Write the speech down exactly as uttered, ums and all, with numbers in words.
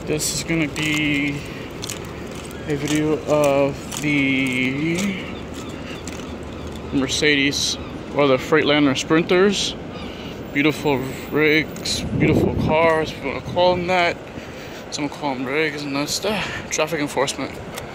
This is gonna be a video of the Mercedes or the Freightliner Sprinters. Beautiful rigs, beautiful cars, if you want to call them that. Some call them rigs, and that's the traffic enforcement.